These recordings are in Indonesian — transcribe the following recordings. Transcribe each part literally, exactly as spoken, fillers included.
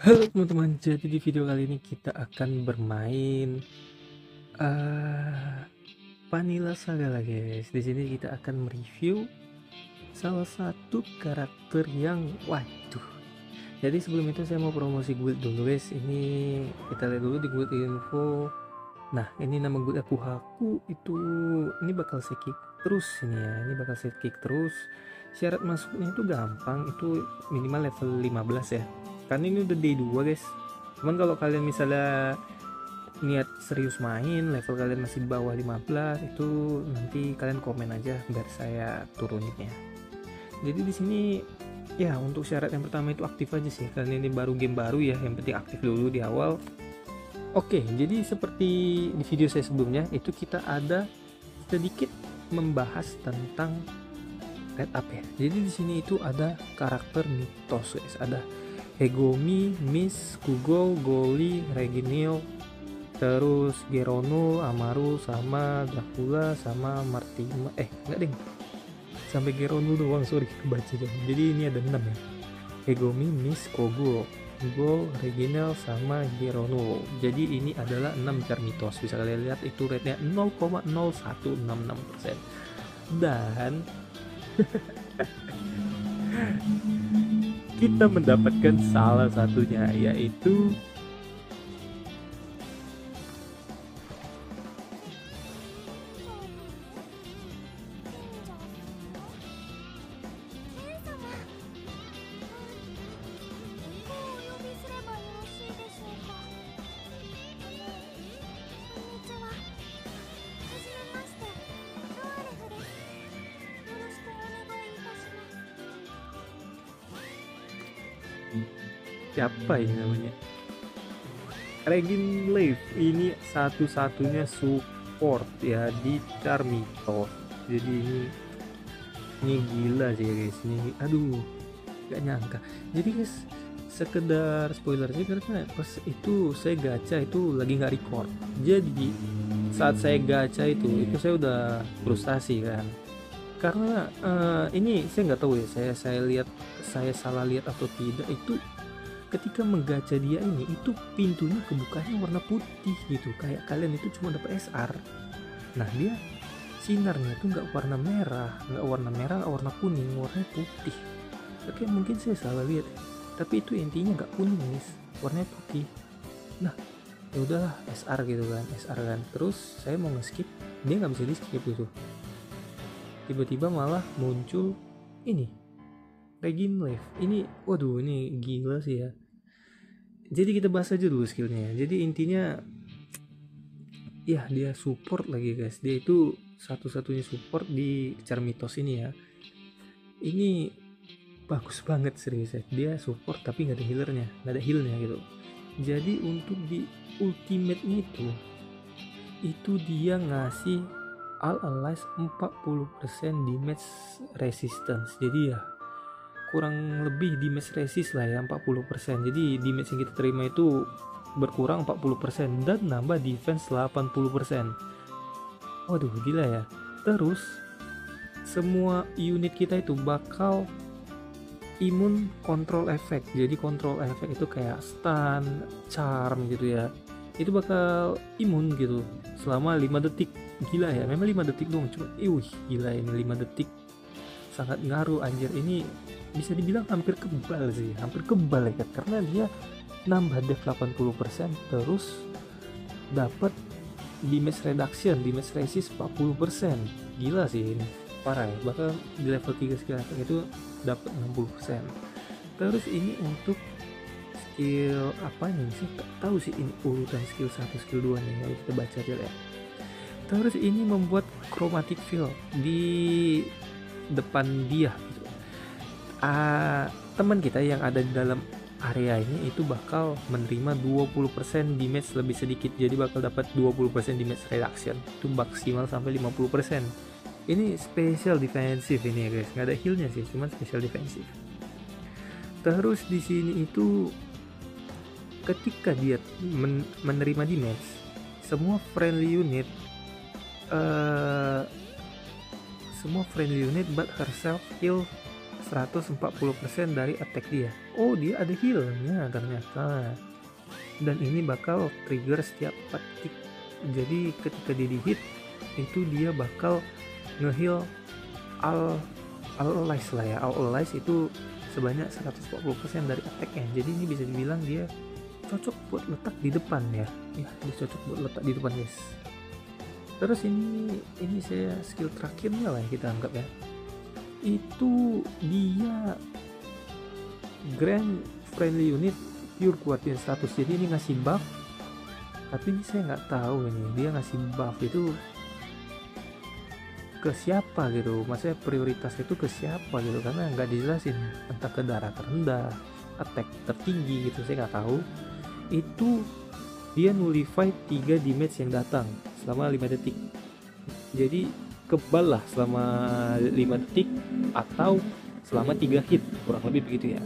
Halo teman-teman, jadi di video kali ini kita akan bermain uh, Vanilla Saga lah guys. Di sini kita akan mereview salah satu karakter yang waduh. Jadi sebelum itu saya mau promosi guild dulu guys. Ini kita lihat dulu di guild info. Nah ini nama guild aku Haku itu ini bakal saya kick terus ini ya. Ini bakal saya kick terus. Syarat masuknya itu gampang, itu minimal level lima belas ya. Karena ini udah day dua guys. Cuman kalau kalian misalnya niat serius main, level kalian masih di bawah lima belas, itu nanti kalian komen aja biar saya turuninnya. Jadi di sini ya untuk syarat yang pertama itu aktif aja sih, karena ini baru game baru ya, yang penting aktif dulu di awal. Oke, jadi seperti di video saya sebelumnya itu kita ada sedikit membahas tentang red up ya. Jadi di sini itu ada karakter mitos guys, ada Hegomi, Miss, Kugo, Goli, Reginil, terus Gerono, Amaru, sama Dracula, sama Martima. Eh enggak ding, sampai Gerono doang, sorry kebaca aja. Jadi ini ada enam ya. Hegomi, Miss, Kugo, Kugo, Reginil, sama Gerono. Jadi ini adalah enam jar mitos. Bisa kalian lihat itu rate-nya nol koma nol satu enam enam persen. Dan kita mendapatkan salah satunya, yaitu siapa ini namanya, Regin Leaf. Ini satu-satunya support ya di Charmito. Jadi ini ini gila sih guys, ini aduh gak nyangka. Jadi guys, sekedar spoiler sih, karena pas itu saya gacha itu lagi nggak record. Jadi saat saya gacha itu itu saya udah frustasi kan, karena uh, ini saya nggak tahu ya, saya saya lihat saya salah lihat atau tidak, itu ketika menggacha dia ini itu pintunya kebukanya warna putih gitu, kayak kalian itu cuma dapat S R. Nah dia sinarnya itu nggak warna merah, nggak warna merah, warna kuning, warnanya putih. Oke mungkin saya salah lihat, tapi itu intinya nggak kuning guys, warnanya putih. Nah ya udahlah, S R gitu kan, S R kan. Terus saya mau nge-skip, dia nggak bisa di skip gitu. Tiba-tiba malah muncul ini Regin Leaf. Ini waduh ini gila sih ya. Jadi kita bahas aja dulu skillnya. Jadi intinya ya dia support lagi guys. Dia itu satu-satunya support di Charmitos ini ya. Ini bagus banget serius ya. Dia support tapi nggak ada healernya, nggak ada healnya gitu. Jadi untuk di ultimate-nya itu itu dia ngasih all allies empat puluh persen damage resistance. Jadi ya kurang lebih damage resist lah ya, empat puluh persen. Jadi damage yang kita terima itu berkurang empat puluh persen dan nambah defense delapan puluh persen. Waduh gila ya. Terus semua unit kita itu bakal imun control effect. Jadi control effect itu kayak stun, charm gitu ya, itu bakal imun gitu selama lima detik. Gila ya, memang lima detik dong, cuma iwih gila ini lima detik, sangat ngaruh anjir. Ini bisa dibilang hampir kebal sih, hampir kebal ya, karena dia nambah def delapan puluh persen terus dapat damage reduction, damage resist empat puluh persen. Gila sih ini, parah ya. Bahkan di level tiga skill effect itu dapat enam puluh persen. Terus ini untuk skill apa nih sih, tak tahu sih ini urutan skill satu skill dua nih, mari kita baca aja ya. Terus ini membuat chromatic field di depan dia gitu. Uh, teman kita yang ada di dalam area ini itu bakal menerima dua puluh persen damage lebih sedikit, jadi bakal dapat dua puluh persen damage reduction, itu maksimal sampai lima puluh persen. Ini special defensive ini ya guys, nggak ada healnya sih, cuman special defensive. Terus di sini itu ketika dia men menerima damage, semua friendly unit uh, semua friendly unit but herself heal seratus empat puluh persen dari attack dia. Oh, dia ada healnya ternyata. Dan ini bakal trigger setiap empat tick. Jadi ketika dia di hit itu dia bakal nge-heal all all allies lah ya. All allies itu sebanyak seratus empat puluh persen dari attack-nya. Jadi ini bisa dibilang dia cocok buat letak di depan ya. Ya, dia cocok buat letak di depan, guys. Terus ini ini saya skill terakhirnya lah yang kita anggap ya. Itu dia Grand Friendly Unit Pure Guardian status. Jadi ini ngasih buff. Tapi ini saya nggak tahu ini dia ngasih buff itu ke siapa gitu. Maksudnya prioritasnya itu ke siapa gitu, karena nggak dijelasin. Entah ke darah terendah, attack tertinggi gitu, saya nggak tahu. Itu dia nullify tiga damage yang datang selama lima detik. Jadi kebal lah selama lima detik atau selama tiga hit, kurang lebih begitu ya.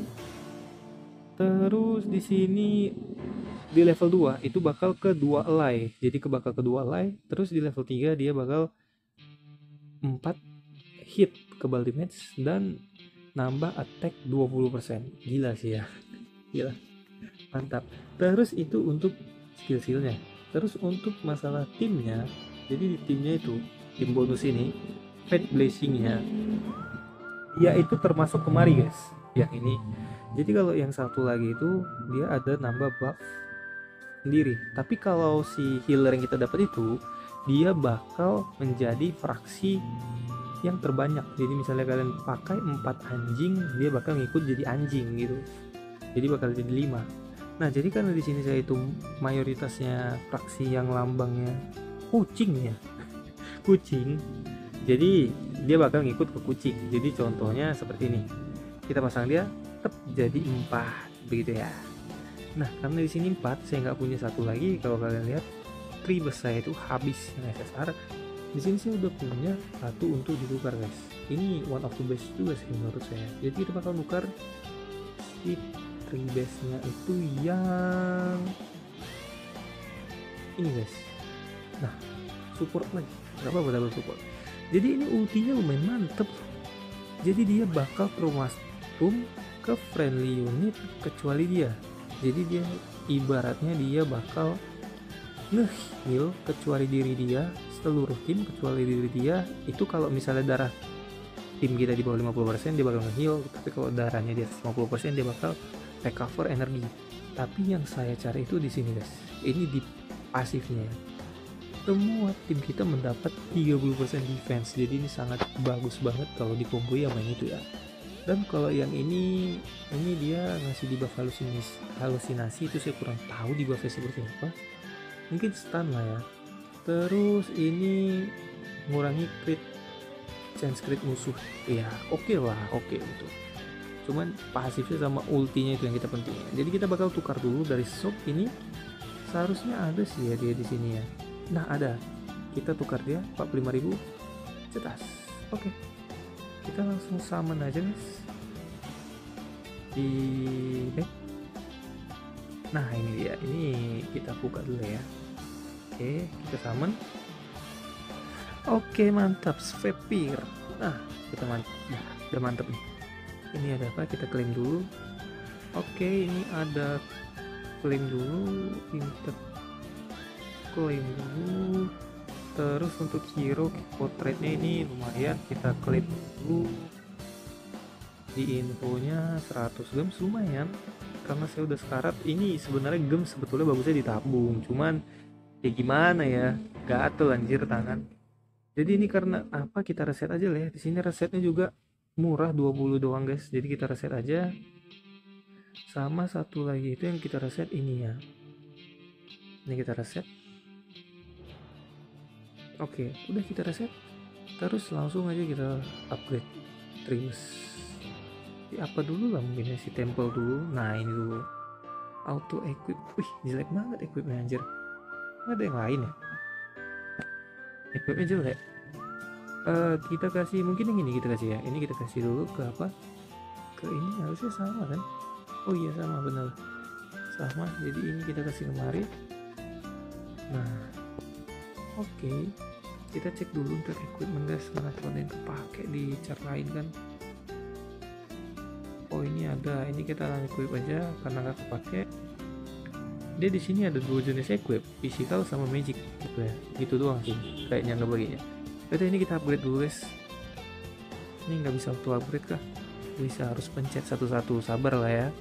Terus di sini di level dua itu bakal ke dua ally. Jadi ke bakal ke dua ally. Terus di level tiga dia bakal empat hit kebal damage dan nambah attack dua puluh persen. Gila sih ya. Gila. Mantap. Terus itu untuk skill-skillnya. Terus untuk masalah timnya, jadi di timnya itu tim bonus ini Fate Blessing-nya ya itu termasuk kemari guys, yang ini. Jadi kalau yang satu lagi itu dia ada nambah buff sendiri. Tapi kalau si healer yang kita dapat itu dia bakal menjadi fraksi yang terbanyak. Jadi misalnya kalian pakai empat anjing, dia bakal ngikut jadi anjing gitu. Jadi bakal jadi lima. Nah, jadi karena di sini saya itu mayoritasnya fraksi yang lambangnya kucing ya. Kucing. Jadi dia bakal ngikut ke kucing. Jadi contohnya seperti ini. Kita pasang dia tetap jadi empat begitu ya. Nah, karena di sini empat, saya nggak punya satu lagi. Kalau kalian lihat tribes saya itu habis yang S S R. Di sini saya udah punya satu untuk ditukar guys. Ini one of the best juga sih menurut saya. Jadi kita bakal nukar si tribes-nya itu yang ini guys. Nah, support lagi. Gak apa-apa double support. Jadi ini ultinya lumayan mantep. Jadi dia bakal promastum ke friendly unit kecuali dia. Jadi dia ibaratnya dia bakal nge-heal kecuali diri dia, seluruh tim kecuali diri dia. Itu kalau misalnya darah tim kita di bawah lima puluh persen dia bakal nge-heal, tapi kalau darahnya di atas lima puluh persen dia bakal recover energi. Tapi yang saya cari itu di sini guys. Ini di pasifnya. Semua tim kita mendapat tiga puluh persen defense. Jadi ini sangat bagus banget kalau di combo ya main itu ya. Dan kalau yang ini ini dia ngasih debuff halusinasi, halusinasi itu saya kurang tahu debuffnya seperti apa. Mungkin stun lah ya. Terus ini mengurangi crit chance crit musuh. Ya oke okay lah, oke okay, itu. Cuman pasifnya sama ultinya itu yang kita pentingin. Jadi kita bakal tukar dulu dari shop ini. Seharusnya ada sih ya dia di sini ya. Nah ada. Kita tukar dia empat puluh lima ribu. Cetas. Oke. Okay. Kita langsung summon aja guys. Di back. Nah ini dia. Ini kita buka dulu ya. Oke, kita summon. Oke, mantap. Svepir. Nah, kita mantap. Nah, udah mantap nih. Ini ada apa? Kita klaim dulu. Oke, ini ada klaim dulu. Kita klaim dulu. Terus untuk hero portraitnya ini lumayan, kita klaim dulu. Di infonya seratus gems lumayan. Karena saya udah sekarat. Ini sebenarnya gems sebetulnya bagusnya ditabung. Cuman ya gimana ya? Gatel anjir tangan. Jadi ini karena apa, kita reset aja lah ya. Di sini resetnya juga murah dua puluh doang guys. Jadi kita reset aja. Sama satu lagi itu yang kita reset ini ya. Ini kita reset. Oke, udah kita reset. Terus langsung aja kita upgrade Trius. Di apa dulu lah mungkin ya, si temple dulu. Nah, ini dulu. Auto equip. Wih, jelek banget equipnya anjir. Nggak ada yang lain ya? Equipnya jelek. Uh, kita kasih mungkin yang ini kita kasih ya. Ini kita kasih dulu ke apa? Ke ini harusnya sama kan? Oh iya sama benar. Sama. Jadi ini kita kasih kemari. Nah, oke. Okay. Kita cek dulu untuk equipment guys, mana cuma yang kepake di chart lain kan. Oh ini ada, ini kita equip aja karena nggak kepake. Dia di sini ada dua jenis equip, physical sama magic gitu ya. Gitu doang sih kayaknya nggak baginya. Oke ini kita upgrade dulu guys. Ini nggak bisa auto upgrade kah? Bisa, harus pencet satu-satu, sabar lah ya.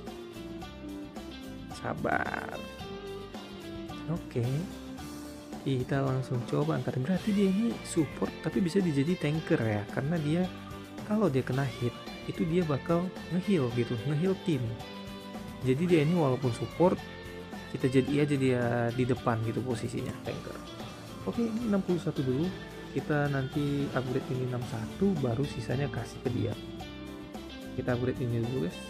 Sabar. Oke. Kita langsung coba antar, berarti dia ini support tapi bisa dijadi tanker ya, karena dia kalau dia kena hit itu dia bakal ngeheal gitu, ngeheal tim. Jadi dia ini walaupun support kita jadi aja dia di depan gitu posisinya, tanker. Oke ini enam puluh satu dulu, kita nanti upgrade ini enam puluh satu baru sisanya kasih ke dia. Kita upgrade ini dulu guys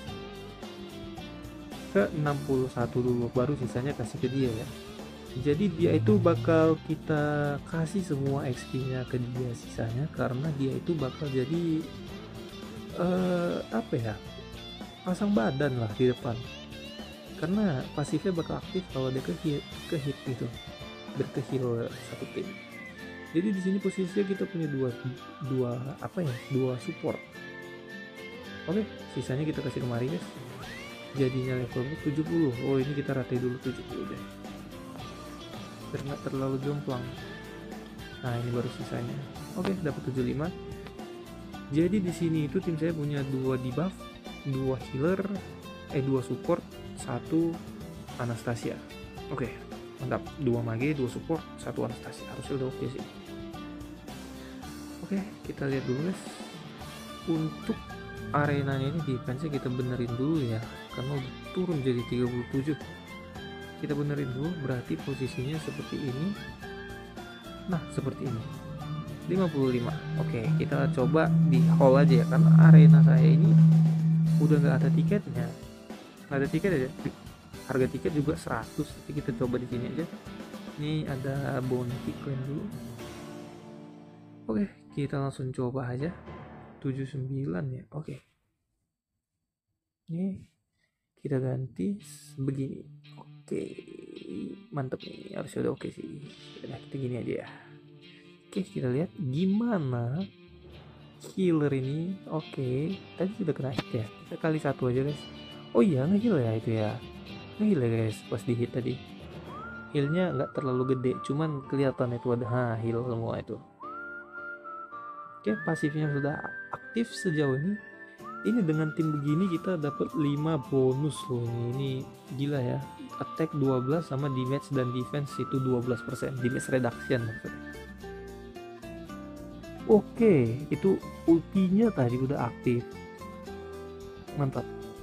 ke enam puluh satu dulu baru sisanya kasih ke dia ya. Jadi dia itu bakal kita kasih semua X P nya ke dia sisanya, karena dia itu bakal jadi uh, apa ya, pasang badan lah di depan, karena pasifnya bakal aktif kalau dia ke hit, ke hit gitu, berkehil satu tim. Jadi di sini posisinya kita punya dua dua apa ya, dua support. Oke sisanya kita kasih kemari guys, jadinya level tujuh puluh. Oh ini kita ratai dulu tujuh puluh deh biar nggak terlalu jomplang. Nah ini baru sisanya. Oke dapat tujuh puluh lima. Jadi di sini itu tim saya punya dua debuff, dua healer, eh dua support, satu Anastasia. Oke mantap, dua mage, dua support, satu Anastasia, harusnya udah oke sih. Oke kita lihat dulu guys, untuk arenanya ini defense-nya kita benerin dulu ya, karena udah turun jadi tiga puluh tujuh. Kita benerin dulu, berarti posisinya seperti ini. Nah seperti ini lima puluh lima. Oke kita coba di haul aja ya, karena arena saya ini udah nggak ada tiketnya, nggak ada tiket aja, harga tiket juga seratus. Tapi kita coba di sini aja. Ini ada bounty coin dulu. Oke kita langsung coba aja. Tujuh puluh sembilan ya. Oke ini kita ganti begini. Oke mantep nih, harusnya udah oke sih. Nah kita gini aja ya. Oke kita lihat gimana healer ini. Oke tadi sudah kena hit ya, kita kali satu aja guys. Oh iya ngeheal ya itu ya, ngeheal ya guys pas di hit tadi. Healnya nggak terlalu gede, cuman kelihatan itu ada ha, heal semua itu. Oke pasifnya sudah aktif sejauh ini. Ini dengan tim begini kita dapat lima bonus loh ini. Ini gila ya. Attack dua belas sama damage dan defense itu dua belas persen. Damage reduction maksudnya. Oke, itu ultinya tadi udah aktif. Mantap.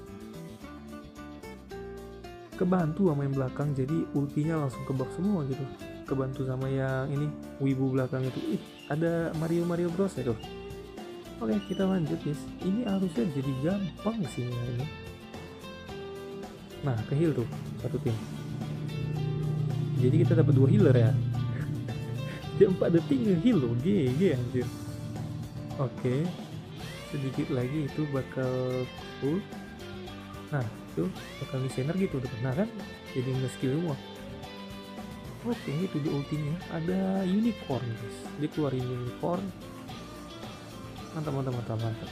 Kebantu sama yang belakang, jadi ultinya langsung kebak semua gitu. Kebantu sama yang ini wibu belakang itu. Ih, ada Mario Mario Bros ya tuh. Oke kita lanjut guys, ini harusnya jadi gampang sih ya ini. Nah ke heal tuh satu tim, jadi kita dapat dua healer ya. Dia empat detik nge-heal loh, G G anjir. Oke sedikit lagi itu bakal full. Nah itu bakal ngisi energi tuh depan, nah kan jadi nge-skill semua. Oke itu di ultinya ada unicorn guys, dia keluarin unicorn. Mantap mantap mantap mantap.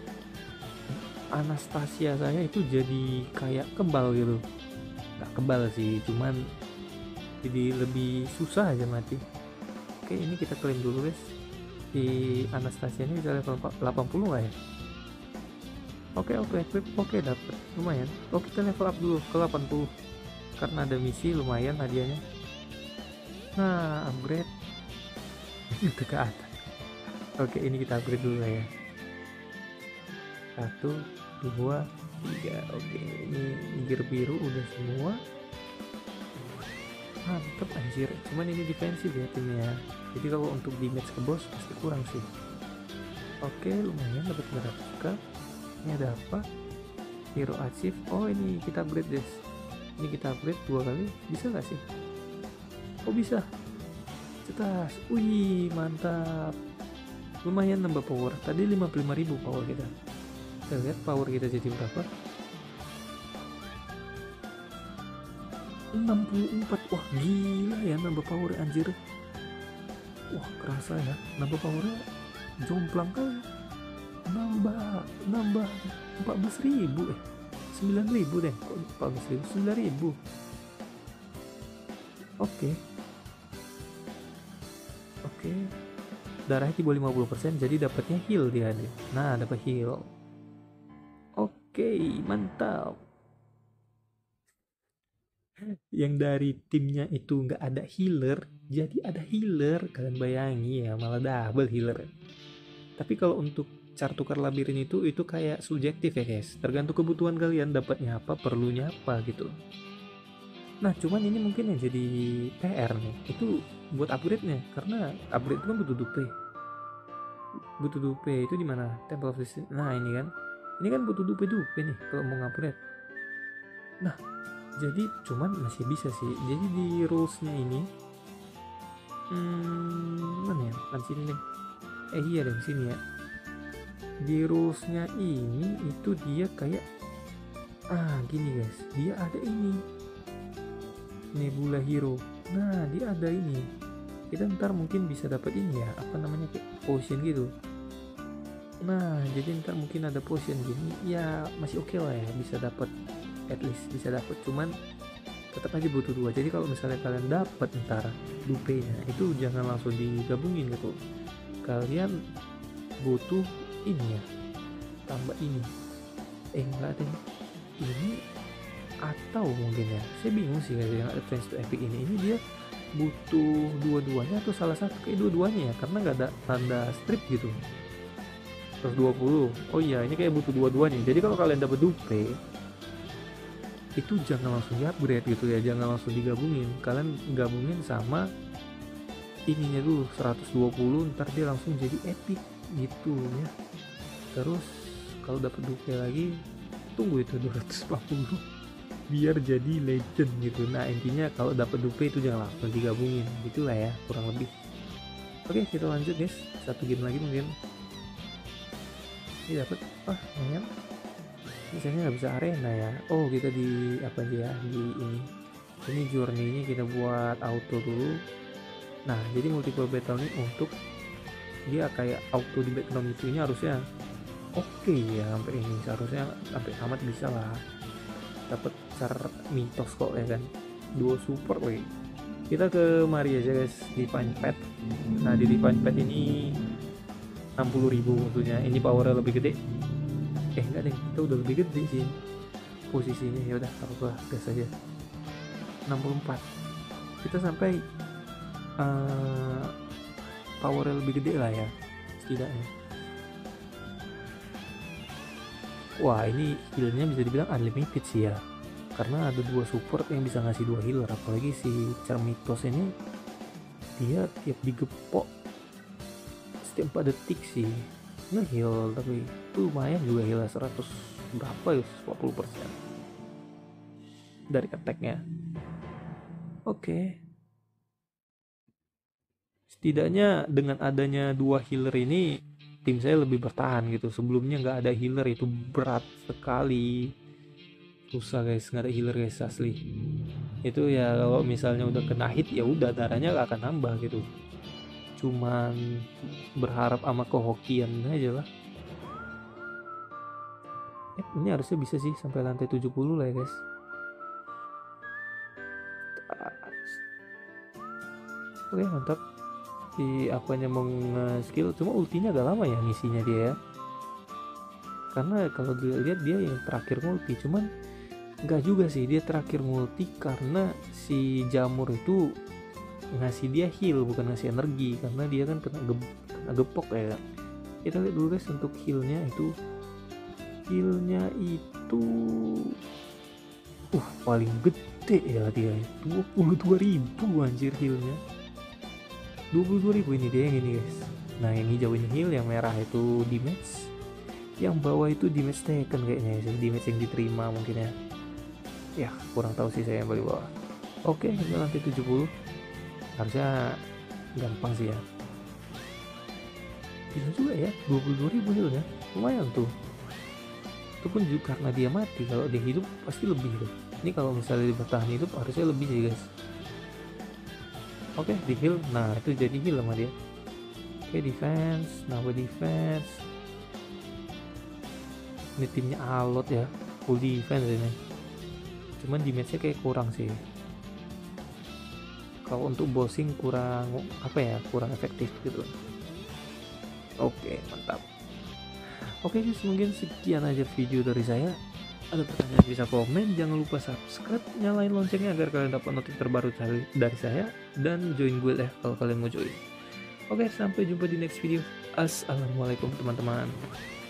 Anastasia saya itu jadi kayak kebal gitu, nggak kebal sih, cuman jadi lebih susah aja mati. Oke ini kita klaim dulu guys, di Anastasia ini bisa level delapan puluh nggak ya? Oke oke equip, oke dapet lumayan. Oh kita level up dulu ke delapan puluh karena ada misi, lumayan hadiahnya. Nah upgrade itu ke atas. Oke ini kita upgrade dulu ya, satu dua tiga. Oke ini gear biru udah semua, mantep anjir. Cuman ini defensif ya timnya, jadi kalau untuk damage ke boss pasti kurang sih. Oke lumayan dapat sembilan ratus k. Ini ada apa, hero achieve. Oh ini kita upgrade guys, ini kita upgrade dua kali, bisa nggak sih? Oh bisa, cetas. Wih mantap, lumayan nambah power. Tadi lima puluh lima ribu power kita. Kita lihat power kita jadi berapa, enam puluh empat. Wah gila ya nambah power anjir. Wah kerasa ya nambah powernya, jomplang kan. Nambah nambah empat belas ribu eh sembilan ribu deh, kok empat belas ribu, sembilan ribu. Oke. Oke. Darahnya di bawah lima puluh persen, jadi dapatnya heal dia nih. Nah, dapat heal. Oke, mantap. Yang dari timnya itu nggak ada healer, jadi ada healer. Kalian bayangi ya, malah double healer. Tapi kalau untuk cara tukar labirin itu itu kayak subjektif ya guys, tergantung kebutuhan kalian dapatnya apa, perlunya apa gitu. Nah cuman ini mungkin yang jadi P R nih itu buat upgrade-nya, karena upgrade itu kan butuh dupe. Butuh dupe itu di mana? Temple of Destiny. Nah ini kan, ini kan butuh dupe dupe nih kalau mau upgrade. Nah jadi cuman masih bisa sih. Jadi di rules-nya ini, hmm, mana ya? Kan sini nih. Eh iya deh sini ya. Di rules-nya ini itu dia kayak ah gini guys, dia ada ini Nebula Hero. Nah dia ada ini, kita ntar mungkin bisa dapat ini ya, apa namanya, kayak potion gitu. Nah jadi ntar mungkin ada potion gini ya, masih oke okay lah ya, bisa dapat, at least bisa dapat. Cuman tetap aja butuh dua. Jadi kalau misalnya kalian dapat ntar dupenya itu jangan langsung digabungin gitu, kalian butuh ini ya, tambah ini, eh enggak ada ini, atau mungkin ya, saya bingung sih kayak yang Advance to Epic ini, ini dia butuh dua-duanya atau salah satu, kayak dua-duanya ya, karena nggak ada tanda strip gitu. Terus dua puluh, oh iya ini kayak butuh dua-duanya. Jadi kalau kalian dapat dupe itu jangan langsung di upgrade gitu ya, jangan langsung digabungin, kalian gabungin sama ininya dulu seratus dua puluh, ntar dia langsung jadi epic gitu ya. Terus kalau dapat dupe lagi tunggu itu dua ratus empat puluh biar jadi legend gitu. Nah intinya kalau dapat dupe itu jangan langsung digabungin gitulah ya kurang lebih. Oke kita lanjut guys, satu game lagi mungkin. Ini dapat ah lumayan, misalnya nggak bisa arena ya. Oh kita di apa aja ya, di ini ini journey-nya kita buat auto dulu. Nah jadi multiple battle ini untuk dia kayak auto di background itu, ini harusnya oke okay ya, sampai ini seharusnya sampai tamat bisa lah, dapat cara mitos kok ya kan, duo support lagi. Kita ke Mari aja guys, Divine Pet. Nah di Divine Pet ini enam puluh ribu tentunya, ini powernya lebih gede. Eh enggak deh, kita udah lebih gede sih posisinya. Ya udah apa gas aja enam puluh empat, kita sampai uh, powernya lebih gede lah ya setidaknya. Wah ini healnya bisa dibilang unlimited sih ya, karena ada dua support yang bisa ngasih dua healer. Apalagi si Charmitos ini dia tiap digepok setiap empat detik sih nge-heal, tapi itu lumayan juga heal seratus berapa ya, empat puluh persen dari attack-nya. Oke okay. Setidaknya dengan adanya dua healer ini tim saya lebih bertahan gitu. Sebelumnya nggak ada healer itu berat sekali, susah guys, nggak ada healer guys asli. Itu ya kalau misalnya udah kena hit ya udah darahnya nggak akan nambah gitu. Cuman berharap sama kehokian aja lah. Eh, ini harusnya bisa sih sampai lantai tujuh puluh lah ya guys. Oke mantap. Si apanya mau skill, cuma ultinya agak lama ya misinya dia ya, karena kalau dilihat dia yang terakhir multi. Cuman enggak juga sih dia terakhir multi, karena si jamur itu ngasih dia heal bukan ngasih energi, karena dia kan kena, ge kena gepok ya. Kita lihat dulu guys untuk healnya itu, healnya itu uh paling gede ya dia, dua puluh dua ribu anjir healnya, dua puluh dua ribu ini dia yang ini guys. Nah yang hijau ini heal, yang merah itu damage, yang bawah itu damage taken kayaknya sih, damage yang diterima mungkin ya. Ya kurang tahu sih saya yang paling bawah. Oke ini lantai tujuh puluh, harusnya gampang sih ya. Bisa juga ya dua puluh dua ribu healnya, lumayan tuh. Itu pun juga karena dia mati, kalau dia hidup pasti lebih tuh. Ini kalau misalnya dia bertahan hidup harusnya lebih sih guys. Oke, di heal. Nah, itu jadi heal sama dia. Oke, defense, nambah defense. Ini timnya alot ya, full defense ini. Cuman damage-nya kayak kurang sih. Kalau untuk bossing kurang apa ya, kurang efektif gitu. Oke, mantap. Oke guys, mungkin sekian aja video dari saya. Ada pertanyaan bisa komen, jangan lupa subscribe, nyalain loncengnya agar kalian dapat notif terbaru dari saya, dan join guild ya kalau kalian mau join. Oke, sampai jumpa di next video. Assalamualaikum teman-teman.